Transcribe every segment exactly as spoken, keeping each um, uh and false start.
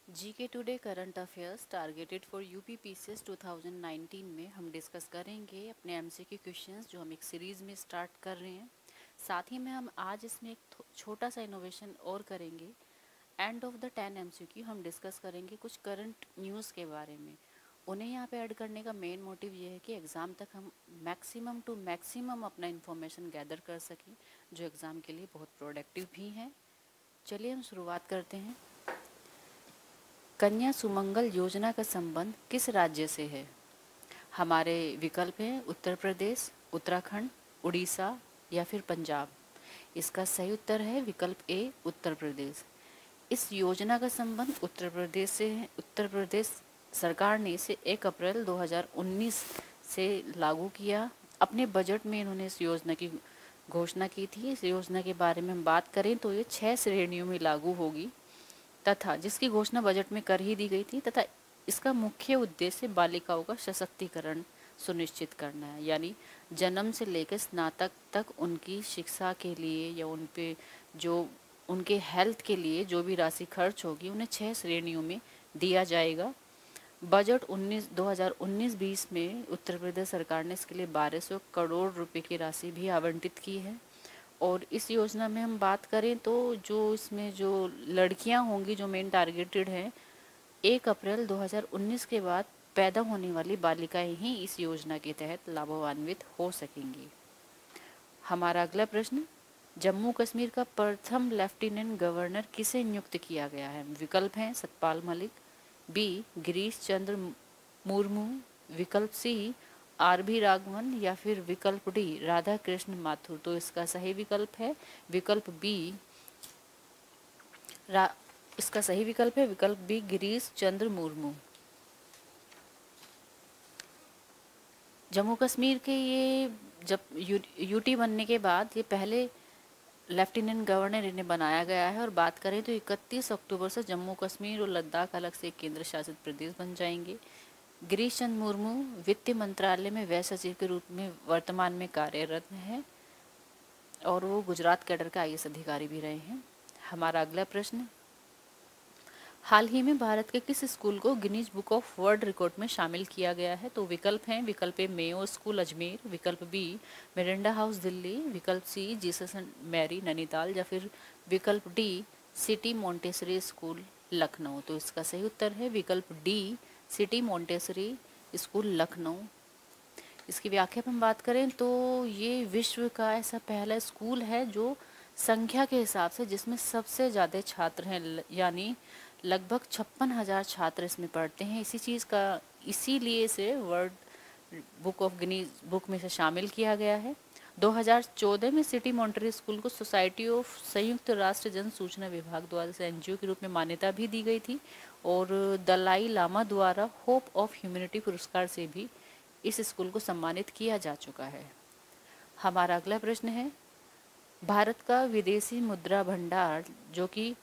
GK today current affairs targeted for UPPCS two thousand nineteen में हम discuss करेंगे अपने एमसीक्यू क्वेश्चंस जो हम एक सीरीज़ में स्टार्ट कर रहे हैं। साथ ही में हम आज इसमें एक छोटा सा इनोवेशन और करेंगे। End of the ten MCQ हम डिस्कस करेंगे कुछ करंट न्यूज़ के बारे में। उन्हें यहाँ पे ऐड करने का मेन मोटिव ये है कि एग्ज़ाम तक हम मैक्सिमम टू मैक्सिमम अपना इन्फॉर्मेशन गैदर कर सकें, जो एग्ज़ाम के लिए बहुत प्रोडक्टिव भी हैं। चलिए हम शुरुआत करते हैं। कन्या सुमंगल योजना का संबंध किस राज्य से है? हमारे विकल्प हैं उत्तर प्रदेश, उत्तराखंड, उड़ीसा या फिर पंजाब। इसका सही उत्तर है विकल्प ए, उत्तर प्रदेश। इस योजना का संबंध उत्तर प्रदेश से है। उत्तर प्रदेश सरकार ने इसे एक अप्रैल दो हज़ार उन्नीस से लागू किया। अपने बजट में इन्होंने इस योजना की घोषणा की थी। इस योजना के बारे में हम बात करें तो ये छह श्रेणियों में लागू होगी तथा जिसकी घोषणा बजट में कर ही दी गई थी, तथा इसका मुख्य उद्देश्य बालिकाओं का सशक्तिकरण सुनिश्चित करना है। यानी जन्म से लेकर स्नातक तक उनकी शिक्षा के लिए या उन पे जो उनके हेल्थ के लिए जो भी राशि खर्च होगी उन्हें छह श्रेणियों में दिया जाएगा। बजट उन्नीस दो हज़ार उन्नीस बीस में उत्तर प्रदेश सरकार ने इसके लिए बारह सौ करोड़ रुपए की राशि भी आवंटित की है। और इस योजना में हम बात करें तो जो इसमें जो लड़कियां होंगी जो मेन टारगेटेड हैं, एक अप्रैल दो हज़ार उन्नीस के बाद पैदा होने वाली बालिकाएं ही इस योजना के तहत लाभान्वित हो सकेंगी। हमारा अगला प्रश्न, जम्मू कश्मीर का प्रथम लेफ्टिनेंट गवर्नर किसे नियुक्त किया गया है? विकल्प हैं सतपाल मलिक, बी गिरीश चंद्र मुर्मू, विकल्प सी आर बी राघवन या फिर विकल्प डी राधा कृष्ण माथुर। तो इसका सही विकल्प है विकल्प बी रा इसका सही विकल्प है विकल्प बी गिरीश चंद्र मुर्मू। जम्मू कश्मीर के ये जब यू, यूटी बनने के बाद ये पहले लेफ्टिनेंट गवर्नर इन्हें बनाया गया है। और बात करें तो इकतीस अक्टूबर से जम्मू कश्मीर और लद्दाख अलग से एक केंद्र शासित प्रदेश बन जाएंगे। गिरीश चंद्र मुर्मू वित्त मंत्रालय में व्यय सचिव के रूप में वर्तमान में कार्यरत हैं और वो गुजरात कैडर का आई ए एस अधिकारी भी रहे हैं। हमारा अगला प्रश्न, हाल ही में भारत के किस स्कूल को Guinness book of world record में शामिल किया गया है? तो विकल्प हैं विकल्प ए मेयो स्कूल अजमेर, विकल्प बी मिरिंडा हाउस दिल्ली, विकल्प C Jesus and Mary Nainital या फिर विकल्प D city Montessori school Lucknow. तो इसका सही उत्तर है विकल्प D city Montessori school Lucknow. इसकी व्याख्या पर हम बात करें तो ये विश्व का ऐसा पहला स्कूल है जो संख्या के हिसाब से जिसमें सबसे ज़्यादा छात्र हैं, यानी लगभग छप्पन हजार छात्र इसमें पढ़ते हैं। इसी चीज़ का इसीलिए इसे world book of Guinness book में से शामिल किया गया है। दो हज़ार चौदह में सिटी मॉन्टरी स्कूल को सोसाइटी ऑफ संयुक्त राष्ट्र जन सूचना विभाग द्वारा से एनजीओ के रूप में मान्यता भी दी गई थी और दलाई लामा द्वारा होप ऑफ ह्यूमैनिटी पुरस्कार से भी इस स्कूल को सम्मानित किया जा चुका है। हमारा अगला प्रश्न है, भारत का विदेशी मुद्रा भंडार जो कि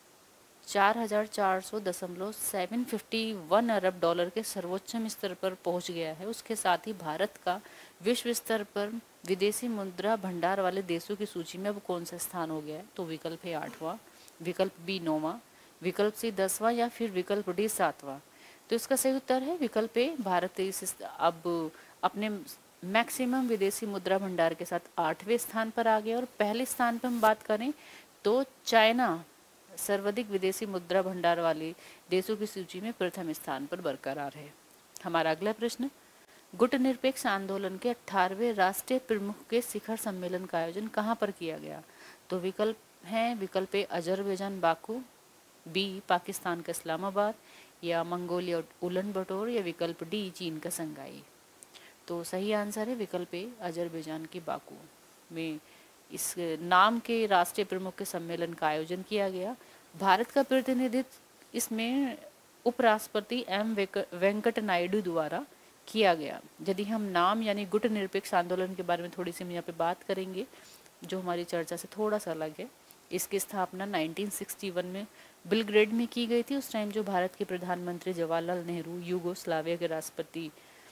चार हजार चार सौ दशमलव सेवन फिफ्टी वन अरब डॉलर के सर्वोच्चम स्तर पर पहुंच गया है, उसके साथ ही भारत का विश्व स्तर पर विदेशी मुद्रा भंडार वाले देशों की सूची में अब कौन सा स्थान हो गया है? तो विकल्प है आठवां, विकल्प बी नौवां, विकल्प सी दसवां या फिर विकल्प डी सातवां। तो इसका सही उत्तर है विकल्प ए, भारत इस अब अपने मैक्सिमम विदेशी मुद्रा भंडार के साथ आठवें स्थान पर आ गया। और पहले स्थान पर हम बात करें तो चाइना सर्वाधिक विदेशी मुद्रा भंडार वाले देशों की सूची में प्रथम स्थान पर बरकरार है। हमारा अगला प्रश्न, गुट निरपेक्ष आंदोलन के अठारहवें राष्ट्रीय प्रमुख के शिखर सम्मेलन का आयोजन कहाँ पर किया गया? तो विकल्प हैं विकल्प A Azerbaijan Baku, B Pakistan का इस्लामाबाद या मंगोलिया उलन बटोर या विकल्प डी चीन का संघाई। तो सही आंसर है विकल्प ए अजरबैजान की बाकू में इस नाम के राष्ट्रीय प्रमुख के सम्मेलन का आयोजन किया गया। भारत का प्रतिनिधित्व इसमें उपराष्ट्रपति एम वेंकट नायडू द्वारा किया गया। यदि हम नाम यानी गुट निरपेक्ष आंदोलन के बारे में थोड़ी सी हम यहाँ पे बात करेंगे जो हमारी चर्चा से थोड़ा सा अलग है। इसकी स्थापना नाइनटीन सिक्सटी वन में बेलग्रेड में की गई थी। उस टाइम जो भारत के प्रधानमंत्री जवाहरलाल नेहरू, यूगोस्लाविया के राष्ट्रपति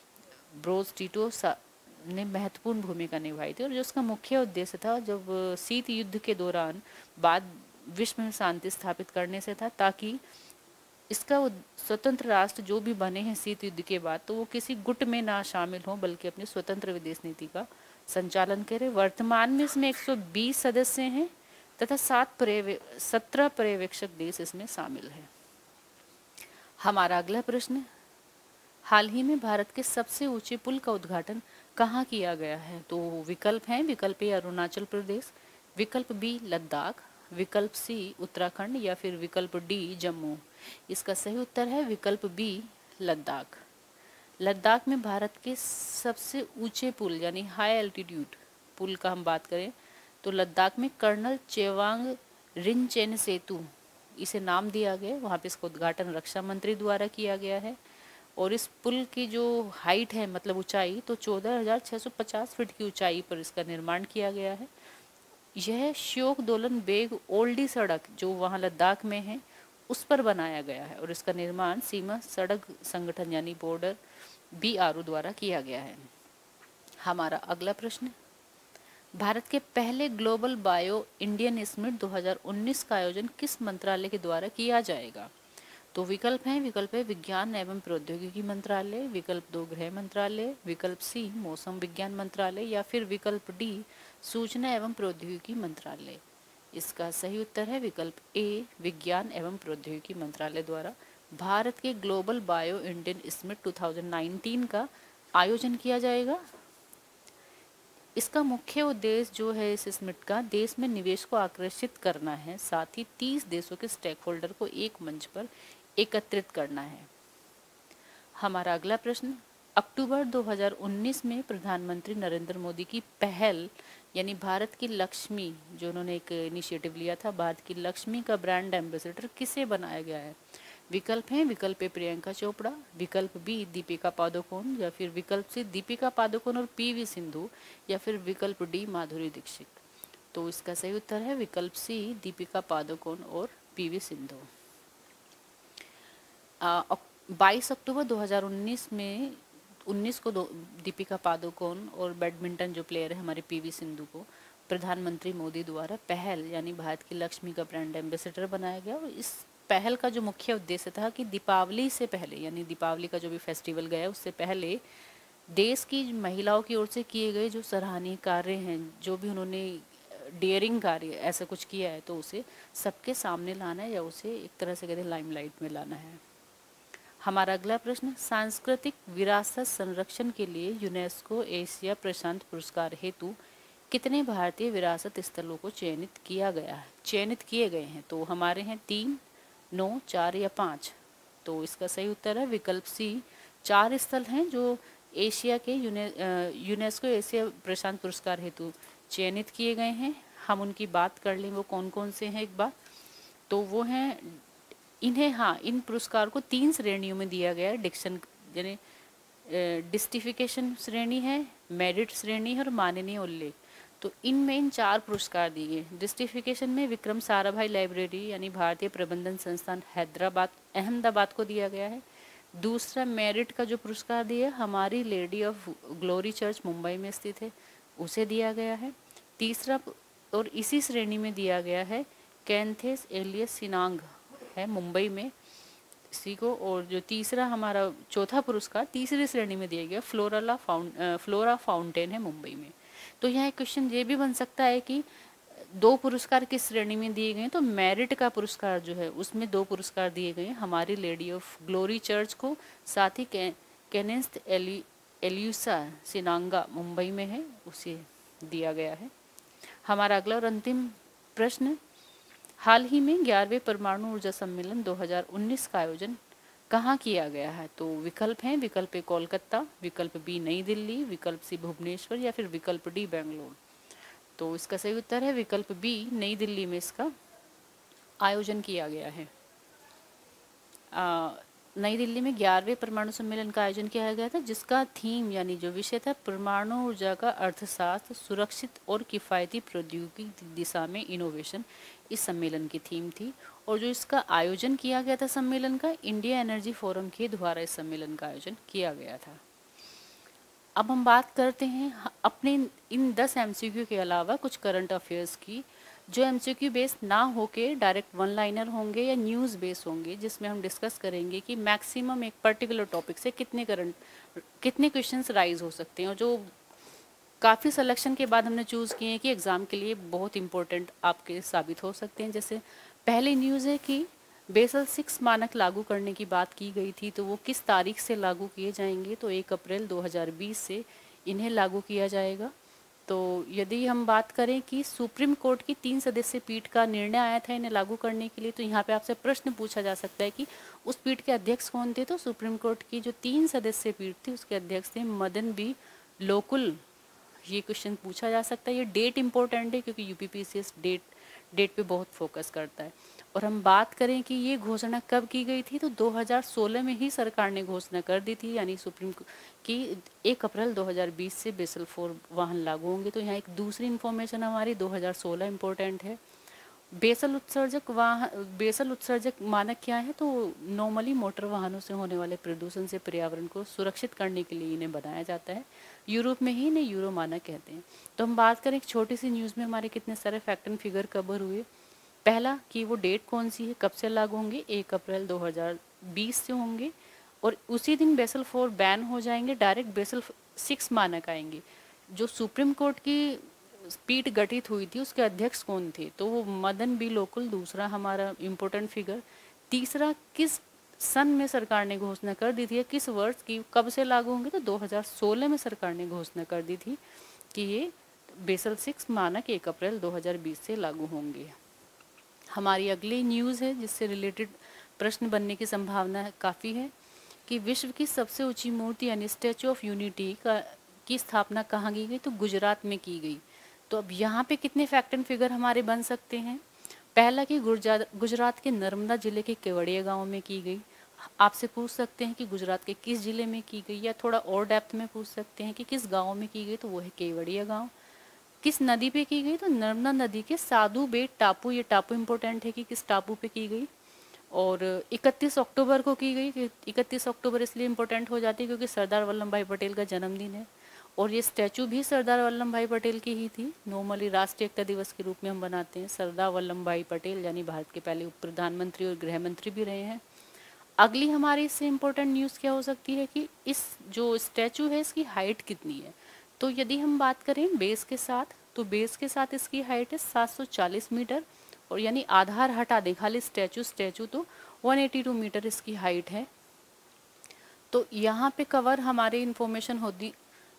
ब्रोज टिटो ने महत्वपूर्ण भूमिका निभाई थी और जो उसका मुख्य उद्देश्य था जब शीत युद्ध के दौरान बाद विश्व में शांति स्थापित करने से था, ताकि इसका स्वतंत्र राष्ट्र जो भी बने हैं शीत युद्ध के बाद, तो वो किसी गुट में ना शामिल हों बल्कि अपनी स्वतंत्र विदेश नीति का संचालन करें। वर्तमान में इसमें एक सौ बीस सदस्य हैं तथा सात पर्यवे सत्रह पर्यवेक्षक देश इसमें शामिल हैं। हमारा अगला प्रश्न, हाल ही में भारत के सबसे ऊंचे पुल का उद्घाटन कहाँ किया गया है? तो विकल्प हैं, विकल्प ए अरुणाचल प्रदेश, विकल्प बी लद्दाख, विकल्प सी उत्तराखंड या फिर विकल्प डी जम्मू। इसका सही उत्तर है विकल्प बी लद्दाख। लद्दाख में भारत के सबसे ऊंचे पुल यानी हाई एल्टीट्यूड पुल का हम बात करें तो लद्दाख में कर्नल चेवांग रिनचेन सेतु इसे नाम दिया गया। वहाँ पे इसका उद्घाटन रक्षा मंत्री द्वारा किया गया है और इस पुल की जो हाइट है मतलब ऊंचाई तो चौदह हजार छः सौ पचास फीट की ऊंचाई पर इसका निर्माण किया गया है। यह श्योक दोलन बेग ओल्डी सड़क जो वहाँ लद्दाख में है उस पर बनाया गया है और इसका निर्माण सीमा सड़क संगठन यानी बॉर्डर बी आर ओ द्वारा किया गया है। हमारा अगला प्रश्न, भारत के पहले ग्लोबल बायो इंडियन समिट दो हज़ार उन्नीस का आयोजन किस मंत्रालय के द्वारा किया जाएगा? तो विकल्प हैं, विकल्प है विज्ञान एवं प्रौद्योगिकी मंत्रालय, विकल्प दो गृह मंत्रालय, विकल्प सी मौसम विज्ञान मंत्रालय या फिर विकल्प डी सूचना एवं प्रौद्योगिकी मंत्रालय। इसका सही उत्तर है विकल्प ए विज्ञान एवं प्रौद्योगिकी मंत्रालय द्वारा भारत के ग्लोबल बायो इंडियन समिट दो हज़ार उन्नीस का आयोजन किया जाएगा। इसका मुख्य उद्देश्य जो है इस समिट का देश में निवेश को आकर्षित करना है, साथ ही तीस देशों के स्टेक होल्डर को एक मंच पर एकत्रित करना है। हमारा अगला प्रश्न, अक्टूबर दो हज़ार उन्नीस में प्रधानमंत्री नरेंद्र मोदी की पहल यानी भारत की लक्ष्मी जो उन्होंने एक इनिशिएटिव लिया था, भारत की लक्ष्मी का ब्रांड एम्बेसडर किसे बनाया गया है? विकल्प हैं, विकल्प ए प्रियंका चोपड़ा, विकल्प बी दीपिका पादुकोण या फिर विकल्प सी दीपिका पादुकोण और पीवी सिंधु या फिर विकल्प डी माधुरी दीक्षित। तो इसका सही उत्तर है विकल्प सी दीपिका पादुकोण और पीवी सिंधु। बाईस अक्टूबर दो हज़ार उन्नीस में उन्नीस को दीपिका पादुकोण और बैडमिंटन जो प्लेयर है हमारे पीवी सिंधु को प्रधानमंत्री मोदी द्वारा पहल यानी भारत की लक्ष्मी का ब्रांड एम्बेसडर बनाया गया। और इस पहल का जो मुख्य उद्देश्य था कि दीपावली से पहले यानी दीपावली का जो भी फेस्टिवल गया उससे पहले देश की महिलाओं की ओर से किए गए जो सराहनीय कार्य हैं, जो भी उन्होंने डेयरिंग कार्य ऐसा कुछ किया है तो उसे सबके सामने लाना है या उसे एक तरह से कहते हैं लाइमलाइट में लाना है। हमारा अगला प्रश्न, सांस्कृतिक विरासत संरक्षण के लिए यूनेस्को एशिया प्रशांत पुरस्कार हेतु कितने भारतीय विरासत स्थलों को चयनित किया गया है चयनित किए गए हैं? तो हमारे हैं तीन, नौ, चार या पाँच। तो इसका सही उत्तर है विकल्प सी चार स्थल हैं जो एशिया के यूने यूनेस्को एशिया प्रशांत पुरस्कार हेतु चयनित किए गए हैं। हम उनकी बात कर लें वो कौन कौन से हैं एक बार, तो वो हैं इन्हें हाँ इन पुरस्कार को तीन श्रेणियों में दिया गया है। डिक्शन यानी डिस्टिफिकेशन श्रेणी है, मेरिट श्रेणी है और माननीय उल्लेख। तो इनमें इन चार पुरस्कार दिए गए। डिस्टिफिकेशन में विक्रम साराभाई लाइब्रेरी यानी भारतीय प्रबंधन संस्थान हैदराबाद अहमदाबाद को दिया गया है। दूसरा मेरिट का जो पुरस्कार दिया हमारी lady of glory church Mumbai में स्थित है उसे दिया गया है। तीसरा और इसी श्रेणी में दिया गया है कैंथेस एलियस सिनांग है मुंबई में इसी को। और जो तीसरा हमारा चौथा पुरस्कार तीसरी श्रेणी में दिया गया फ्लोराला फाउंट फ्लोरा फाउंटेन है मुंबई में। तो यहाँ एक क्वेश्चन ये भी बन सकता है कि दो पुरस्कार किस श्रेणी में दिए गए, तो मेरिट का पुरस्कार जो है उसमें दो पुरस्कार दिए गए हमारी लेडी ऑफ ग्लोरी चर्च को, साथ ही केनेस्ट एली एल्यूसा सिनांगा मुंबई में है उसे दिया गया है। हमारा अगला और अंतिम प्रश्न, हाल ही में ग्यारहवें परमाणु ऊर्जा सम्मेलन दो हज़ार उन्नीस का आयोजन कहाँ किया गया है? तो विकल्प हैं, विकल्प ए कोलकाता, विकल्प बी नई दिल्ली, विकल्प सी भुवनेश्वर या फिर विकल्प डी बेंगलोर। तो इसका सही उत्तर है विकल्प बी नई दिल्ली में इसका आयोजन किया गया है। आ, नई दिल्ली में ग्यारहवें परमाणु सम्मेलन का आयोजन किया गया था जिसका थीम यानी जो विषय था परमाणु ऊर्जा का अर्थशास्त्र, सुरक्षित और किफ़ायती प्रौद्योगिकी दिशा में इनोवेशन इस सम्मेलन की थीम थी। और जो इसका आयोजन किया गया था सम्मेलन का इंडिया एनर्जी फोरम के द्वारा इस सम्मेलन का आयोजन किया गया था। अब हम बात करते हैं अपने इन दस एमसीक्यू के अलावा कुछ करंट अफेयर्स की। जो एमसीक्यू बेस्ड ना होके डायरेक्ट वन लाइनर होंगे या न्यूज़ बेस्ड होंगे, जिसमें हम डिस्कस करेंगे कि मैक्सिमम एक पर्टिकुलर टॉपिक से कितने करंट कितने क्वेश्चंस राइज हो सकते हैं, और जो काफ़ी सिलेक्शन के बाद हमने चूज़ किए हैं कि एग्ज़ाम के लिए बहुत इंपॉर्टेंट आपके साबित हो सकते हैं। जैसे पहली न्यूज़ है कि बेसल सिक्स मानक लागू करने की बात की गई थी, तो वो किस तारीख से लागू किए जाएंगे, तो एक अप्रैल दो हज़ार बीस से इन्हें लागू किया जाएगा। तो यदि हम बात करें कि सुप्रीम कोर्ट की तीन सदस्यीय पीठ का निर्णय आया था इन्हें लागू करने के लिए, तो यहाँ पे आपसे प्रश्न पूछा जा सकता है कि उस पीठ के अध्यक्ष कौन थे। तो सुप्रीम कोर्ट की जो तीन सदस्यीय पीठ थी उसके अध्यक्ष थे मदन बी लोकुल। ये क्वेश्चन पूछा जा सकता है। ये डेट इंपॉर्टेंट है क्योंकि यूपीपीसीएस डेट डेट पे बहुत फोकस करता है। और हम बात करें कि ये घोषणा कब की गई थी, तो दो हज़ार सोलह में ही सरकार ने घोषणा कर दी थी, यानी सुप्रीम की एक अप्रैल दो हज़ार बीस से बेसल फोर वाहन लागू होंगे। तो यहाँ एक दूसरी इन्फॉर्मेशन हमारी दो हज़ार सोलह इम्पोर्टेंट है। बेसल उत्सर्जक वाहन बेसल उत्सर्जक मानक क्या है, तो नॉर्मली मोटर वाहनों से होने वाले प्रदूषण से पर्यावरण को सुरक्षित करने के लिए इन्हें बनाया जाता है। यूरोप में ही इन्हें यूरो मानक कहते हैं। तो हम बात करें एक छोटी सी न्यूज़ में हमारे कितने सारे फैक्ट एंड फिगर कवर हुए। पहला कि वो डेट कौन सी है, कब से लागू होंगे, एक अप्रैल दो हज़ार बीस से होंगे, और उसी दिन बेसल फोर बैन हो जाएंगे, डायरेक्ट बेसल सिक्स मानक आएंगे। जो सुप्रीम कोर्ट की पीठ गठित हुई थी उसके अध्यक्ष कौन थे, तो वो मदन बी लोकुल, दूसरा हमारा इम्पोर्टेंट फिगर। तीसरा किस सन में सरकार ने घोषणा कर दी थी, किस वर्ष की कब से लागू होंगे, तो दो हज़ार सोलह में सरकार ने घोषणा कर दी थी कि ये बेसल सिक्स मानक एक अप्रैल दो हज़ार बीस से लागू होंगे। हमारी अगली न्यूज़ है जिससे रिलेटेड प्रश्न बनने की संभावना काफ़ी है कि विश्व की सबसे ऊंची मूर्ति यानी स्टैचू ऑफ यूनिटी का की स्थापना कहाँ की गई, तो गुजरात में की गई। तो अब यहाँ पे कितने फैक्ट एंड फिगर हमारे बन सकते हैं। पहला कि गुजरात के नर्मदा जिले के केवड़िया गांव में की गई। आपसे पूछ सकते हैं कि गुजरात के किस जिले में की गई, या थोड़ा और डेप्थ में पूछ सकते हैं कि किस गांव में की गई, तो वो है केवड़िया गांव। किस नदी पे की गई, तो नर्मदा नदी के साधु बेट टापू, ये टापू इम्पोर्टेंट है कि किस टापू पे की गई। और इकतीस अक्टूबर को की गई। इकतीस अक्टूबर इसलिए इम्पोर्टेंट हो जाती है क्योंकि सरदार वल्लभ भाई पटेल का जन्मदिन है, और ये स्टैचू भी सरदार वल्लभ भाई पटेल की ही थी। नॉर्मली राष्ट्रीय एकता दिवस के रूप में हम बनाते हैं। सरदार वल्लभ भाई पटेल यानी भारत के पहले उप प्रधानमंत्री और गृह मंत्री भी रहे हैं। अगली हमारी इससे इम्पोर्टेंट न्यूज़ क्या हो सकती है कि इस जो स्टैचू है इसकी हाइट कितनी है। तो यदि हम बात करें बेस के साथ, तो बेस के साथ इसकी हाइट है सात सौ चालीस मीटर, और यानी आधार हटा दें खाली स्टैचू स्टैचू तो एक सौ बयासी मीटर इसकी हाइट है। तो यहाँ पे कवर हमारे इन्फॉर्मेशन होती।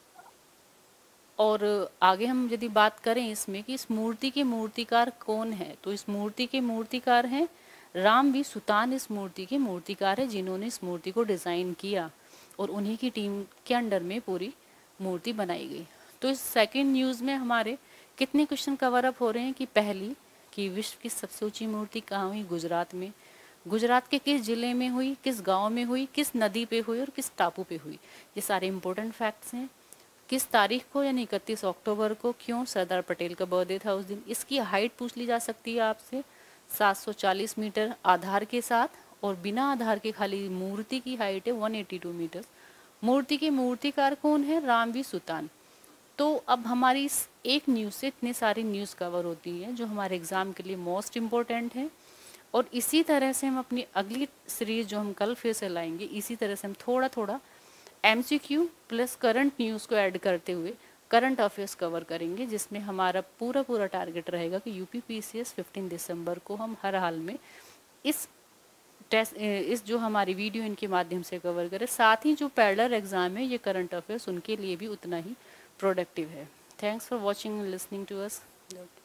और आगे हम यदि बात करें इसमें कि इस मूर्ति के मूर्तिकार कौन है, तो इस मूर्ति के मूर्तिकार हैं राम वी सुतान। इस मूर्ति के मूर्तिकार है जिन्होंने इस मूर्ति को डिज़ाइन किया, और उन्हीं की टीम के अंडर में पूरी मूर्ति बनाई गई। तो इस सेकंड न्यूज़ में हमारे कितने क्वेश्चन कवर अप हो रहे हैं कि पहली कि विश्व की सबसे ऊंची मूर्ति कहाँ हुई, गुजरात में। गुजरात के किस जिले में हुई, किस गांव में हुई, किस नदी पे हुई और किस टापू पे हुई, ये सारे इंपॉर्टेंट फैक्ट्स हैं। किस तारीख को यानी इकतीस अक्टूबर को, क्यों, सरदार पटेल का बर्थडे था उस दिन। इसकी हाइट पूछ ली जा सकती है आपसे, सात सौ चालीस मीटर आधार के साथ, और बिना आधार के खाली मूर्ति की हाइट है एक सौ बयासी मीटर। मूर्ति के मूर्तिकार कौन है, राम वी सुतान। तो अब हमारी इस एक न्यूज़ से इतनी सारी न्यूज़ कवर होती हैं जो हमारे एग्ज़ाम के लिए मोस्ट इम्पोर्टेंट है। और इसी तरह से हम अपनी अगली सीरीज़ जो हम कल फिर से लाएंगे, इसी तरह से हम थोड़ा थोड़ा एमसीक्यू प्लस करंट न्यूज़ को ऐड करते हुए करंट अफेयर्स कवर करेंगे, जिसमें हमारा पूरा पूरा टारगेट रहेगा कि यूपीपीसीएस पंद्रह दिसंबर को हम हर हाल में इस टेस्ट इस जो हमारी वीडियो इनके माध्यम से कवर करें। साथ ही जो पैरेलल एग्ज़ाम है ये करंट अफेयर्स उनके लिए भी उतना ही प्रोडक्टिव है। Thanks for watching and listening to us.